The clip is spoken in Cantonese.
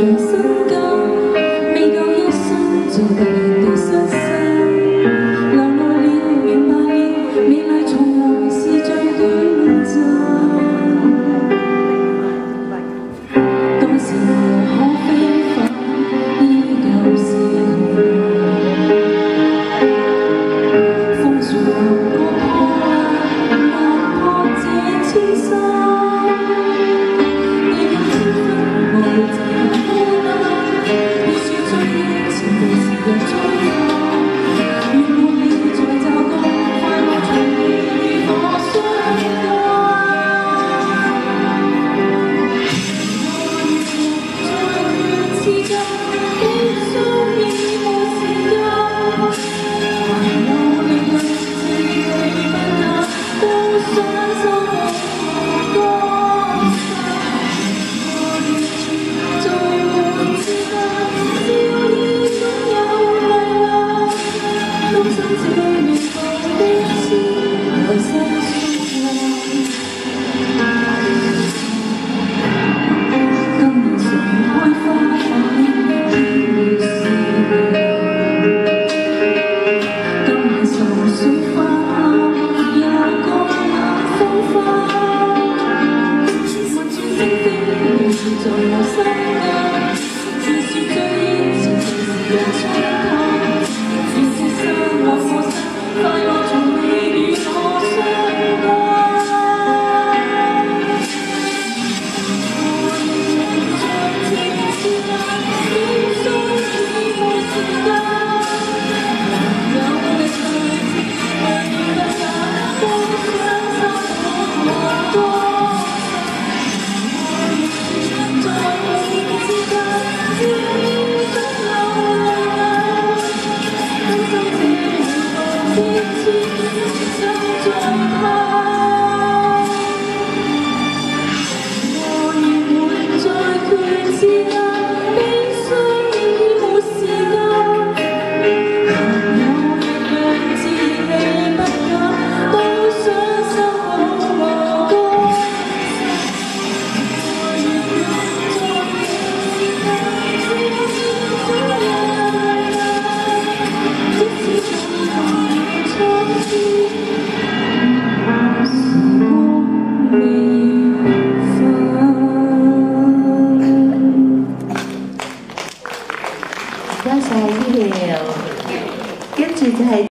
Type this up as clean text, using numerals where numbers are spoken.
身家，未夠一生就突然地失散，流淚了，明白了，美麗從來是最短暫。當時無可非反，依舊是紅。風雪流過破爛，壓破這千山。 在我心間，自是最應前隨時人窗口，自是失落我心，快樂從未與我相關。我在天之間，點鬆已無時間，能有力去不也都想生活多。 多謝 Leo，跟住就係。